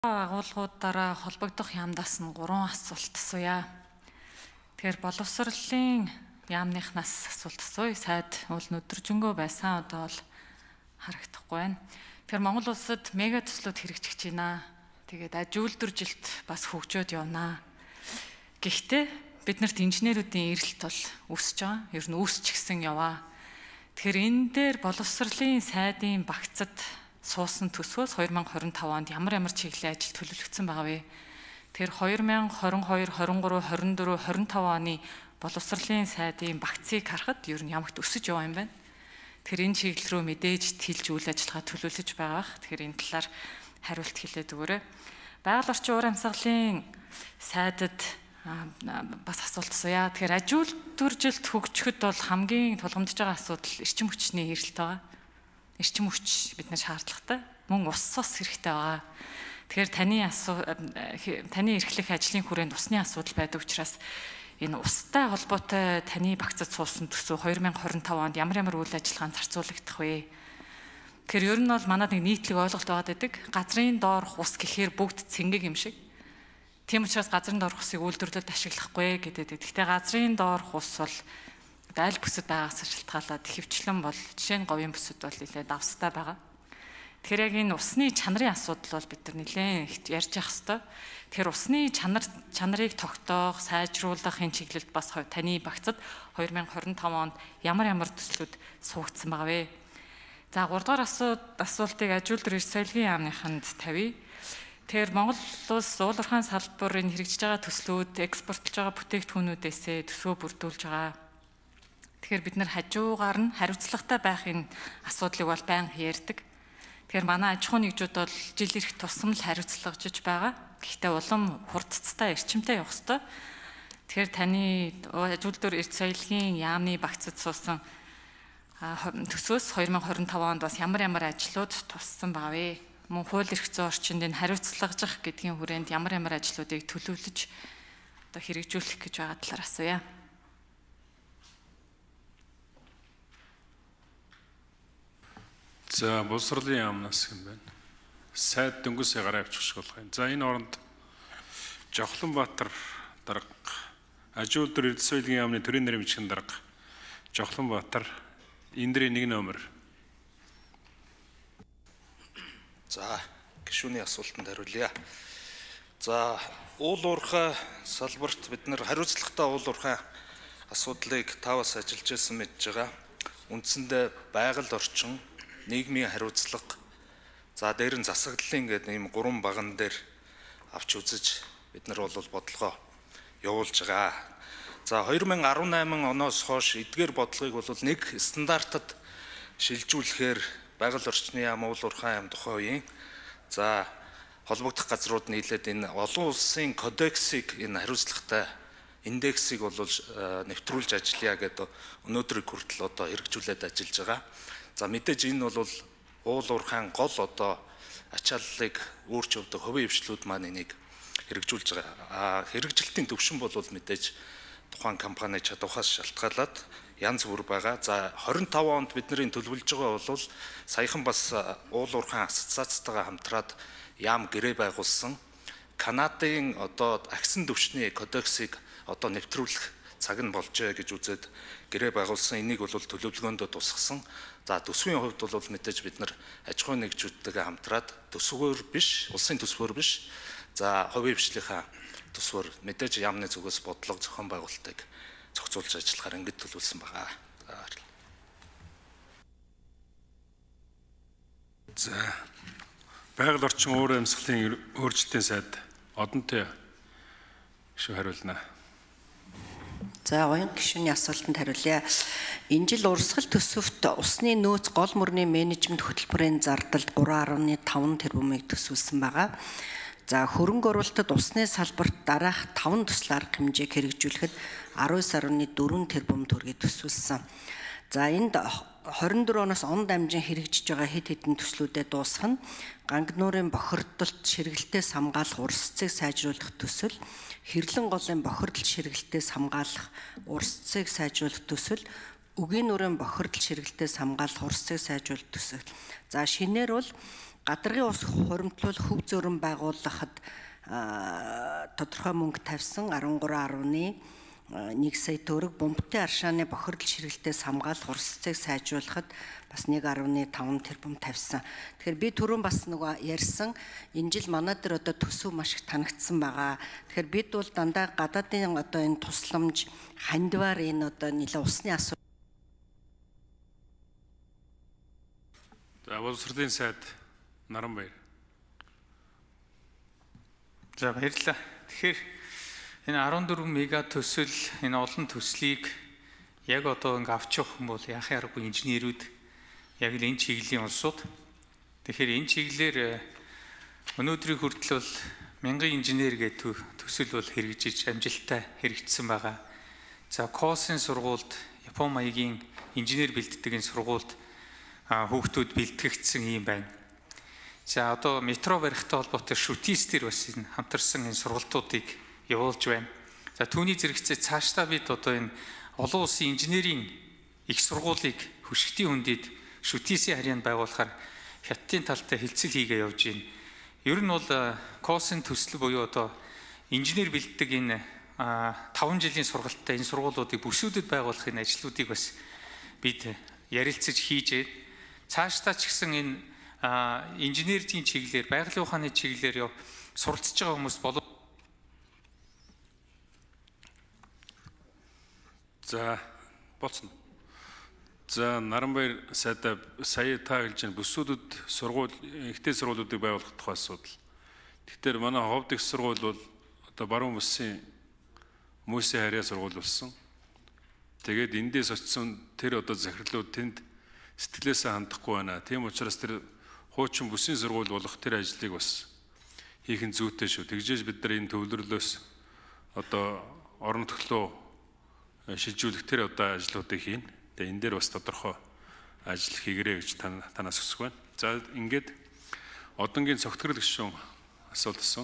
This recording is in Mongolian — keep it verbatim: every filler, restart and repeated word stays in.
Агуулгуудаараа холбогдох яамдаас нь гурван асуулт асууя. Тэгэхээр боловсролын яамныхнаас асуулт асууя. Сайд уул өдөржингөө байсан одоо бол харагдахгүй байна. Тэгэхээр Монгол улсад мега төслүүд хэрэгжиж байна. Тэгээд аж үйлдвэржилт бас хөгжөөд явна. Гэхдээ биднэрт инженеруудын эрэлт бол өсөж байгаа. Ер нь өсчихсэн яваа. Тэгэхээр энэ дээр боловсролын сайдын багцад суусан төсвөөс две тысячи двадцать пять онд ямар ямар чиглэлийн ажил төлөвлөгдсөн байгаа вэ? Тэгэхээр две тысячи двадцать two, двадцать three, twenty-four оны боловсролын сайдын багцыг харахад ер нь ямагт өсөж яваа юм байна. Тэгэхээр энэ чиглэл рүү мэдээж тэлж үйл ажиллагаа төлөвлөж байгаа. Тэгэхээр энэ талаар хариулт хэлээд өгөөрэй. Байгаль орчин уур амьсгалын сайдад бас асуулт асууя. Тэгэхээр аж үйлдвэржилт хөгжөхөд бол хамгийн тулгамдж байгаа асуудал эрчим хүчний эрэлт байгаа. Эрчим хүч бид нар шаардлагатай. Мөн ус цус хэрэгтэй байгаа. Тэгэхээр таны асуу таны эрхлэх ажлын хүрээнд усны асуудал байдаг учраас энэ устай холбоотой таны багцад суусан төсөв две тысячи двадцать five онд ямар ямар үйл ажиллагаанд зарцуулагдах вэ? Тэгэхээр ер нь бол манад нэг нийтлэг ойлголт байгаад байдаг. Газрын доорх ус гэхээр бүгд цэнгэг юм шиг. Тийм учраас газрын доорх усыг үйлдвэрлэлд ашиглахгүй гэдэг. Гэхдээ газрын доорх ус бол аль бүсэд байгаагаас шалтгаалаад хөвчлэн бол жишээ нь говийн бүсэд бол нэлээд давстай байгаа. Тэгэхээр яг энэ усны чанарын асуудал бол бид нар нэлээд их ярьж явах хэрэгтэй. Тэгэхээр усны чанар чанарыг тогтоох, сайжруулахын чиглэлд бас таны багцад две тысячи двадцать five онд ямар ямар төслүүд суугдсан байгаа вэ? За гурав дахь асуулт асуултыг аж үйлдвэр эрс соёлын яамныханд тавья. Тэгэхээр Монгол улс уул уурхайн салбар энэ хэрэгжиж байгаа төслүүд, экспортлж байгаа бүтээгдэхүүнүүдээсээ төсвөө бүрдүүлж байгаа. Тэгэхээр бид нар хажуугаар нь хариуцлагатай байхын асуудлыг бол байнга ярьдаг. Тэгэхээр манай аж ахуйн нэгжүүд бол жил ирэх тусам л хариуцлагажж байгаа. Гэхдээ улам хурдцтай, эрчимтэй явах ёстой. Тэгэхээр таны аж үйлдвэр эрс соёлын яамны багцад суусан төсвөөс две тысячи двадцать five онд бас ямар ямар ажлууд туссан байгаа вэ? Мөн хууль эрх зүйн орчинд энэ хариуцлагажих гэдгийн хүрээнд ямар ямар ажлуудыг төлөвлөж одоо хэрэгжүүлэх гэж байгаа талаар асууя. За боловсролын яамнаас юм байна. Сайд дөнгөсөө гараа авчих болох юм. За энэ оронд Жохлонбаатар дарга аж үйлдвэр эрс соёлын яамны төрийн нэрийн бичгийн дарга Жохлонбаатар эндрийн нэг номер. За гишүүний асуултанд хариулъя. За уул уурхай салбарт бид нар хариуцлагатай уул уурхай асуудлыг таваас ажиллаж байсан мэдж байгаа. Үндсэндээ байгаль орчин, нийгмийн хариуцлага, за дээр нь засаглалын гэдэг ийм гурван баган дээр авч үзэж бид нар бол бодлогоо явуулж байгаа. За две тысячи eighteen оноос хойш эдгээр бодлогыг бол нэг стандартад шилжүүлэхээр байгаль орчны яам, уул уурхай яам тухай үеийн за холбогдох газрууд нийлээд энэ олон улсын кодексыг энэ хариуцлагатай индексийг бол нэвтрүүлж ажиллая гэдэг өнөөдрийг хүртэл одоо хэрэгжүүлээд ажиллаж байгаа. За мэдээж энэ бол уул уурхайн гол одоо ачааллыг өөрч өгдөг хувийн хвшлүүд маань энийг хэрэгжүүлж байгаа. А хэрэгжилтийн төвшин бол мэдээж тухайн компани чадвахаас шалтгаалаад янз бүр байгаа. За двадцать five онд бидний төлөвлөж байгаа бол саяхан бас уул уурхайн ассоциацтайгаа хамтраад яам гэрээ байгуулсан Канадын одоо агсан түвшний кодексыг одоо нэвтрүүлэх цаг нь болжээ гэж үзээд гэрээ байгуулсан. Энийг бол төлөвлөгөөндөө тусгасан. За төсвийн хувьд бол мэдээж бид нар аж ахуйн нэгжүүдтэйгээ хамтраад төсвөөр биш, улсын төсвөөр биш. За хувийн хвшлийнхаа төсвөөр мэдээж яамны зүгээс бодлого зохион байгуулалтыг зохицуулж ажиллахаар ингэж төлөвлөсөн байгаа. За байгаль орчин уур амьсгалын өөрчлөлтийн сайд одонтой шүү хариулна. За оюун гишүүний асуултанд хариулъя. Энэ жил урсгал төсөвт усны нөөц гол мөрний менежмент хөтөлбөрийн зардалд three point five тэрбумыг төсвөлсөн байгаа. За хөрөнгө оруулалтад усны салбарт дараах five төсөл арга хэмжээг хэрэгжүүлэхэд nineteen point four тэрбум төгрөгийг төсвөлсөн. За энд twenty-four оноос он дамжин хэрэгжиж байгаа хэд хэдэн төслүүдэд дуусах нь гангнуурын бохирдолт ширгэлтээс хамгаалах урс цэцгийг сайжруулах төсөл, хэрлэн голын бохирдолт ширгэлтээс хамгаалах урс цэцгийг сайжруулах төсөл, үгийн нүрийн бохирдолт ширгэлтээс хамгаалах урс цэцгийг сайжруулах төсөл. За шинээр бол гадаргын ус хуримтлуул хөв зөрөн байгуулахад тодорхой мөнгө тавьсан арван гурван арваны нэг сая төгрөг, бомбтой аршааны бохирдол ширгэлтээс хамгаалах урсцыг сайжруулахад бас нэг арван таван тэрбум тавьсан. Тэгэхээр би түрүүн бас нөгөө ярьсан энэ жил манай дээр одоо төсөв маш их танагдсан байгаа. Тэгэхээр бид бол дандаа гадаадын одоо энэ тусламж хандваар энэ одоо нэлээ усны асуудал. За боловсролын сайд Наранбаяр. За баярлалаа. Тэгэхээр энэ арван дөрвөн мега төсөл энэ олон төслийг яг одоо ингээ авч явах юм бол яахын аргагүй инженерүүд яг л энэ чиглэлийн улсууд. Тэгэхээр энэ чиглэлээр өнөөдрийн хүртэл бол мянган инженер гэдэг төсөл бол хэрэгжиж амжилттай хэрэгжсэн байгаа. За Косын сургуульд Япон маягийн инженер бэлддэг энэ сургуульд хүүхдүүд бэлтгэгдсэн юм байна. За одоо метро барихтай холбоотой шүтис төр бас энэ хамтарсан энэ сургалтуудыг явуулж байна. За түүний зэрэгцээ цаашдаа бид одоо энэ олон улсын инженерийн их сургуулийг хөшгтийн хүндэд шүтисийн харьяанд байгуулахаар хятадын талтай хилцэл хийгээ явж байна. Ер нь бол Косын төсөл буюу одоо инженер бэлддэг энэ таван жилийн сургалттай энэ сургуулиудыг бүсүүдэд байгуулахын ажлуудыг бас бид ярилцаж хийж байна. Цаашдаа ч гэсэн энэ инженерийн чиглэлээр, байгалийн ухааны чиглэлээр яв суралцж байгаа хүмүүс болов. За болцно. За Наранбаяр сайдаа сая та хэлж байгаа бүсүүдэд сургууль, ихтэй сургуулиудыг байгуулах тухай асуудал. Тэгэхээр манай ховд их сургууль бол одоо баруун бүсийн Мөсийн харьяа сургууль болсон. Тэгээд эндээс очсон тэр одоо захирлууд тэнд сэтгэлээсээ хандахгүй байна. Тийм учраас тэр хуучин бүсийн сургууль болох тэр ажлыг бас хийх нь зүйтэй шүү. Тэгжээж бид нар энэ төвлөрлөөс одоо орон төглөө шилжүүлэх тэр одоо ажлуудыг хийн. Тэгээ энэ дээр бас тодорхой ажил хийгэрэй гэж танаас хүсэж байна. За ингээд одонгийн цогтгорол гишүүн асуулт асуув.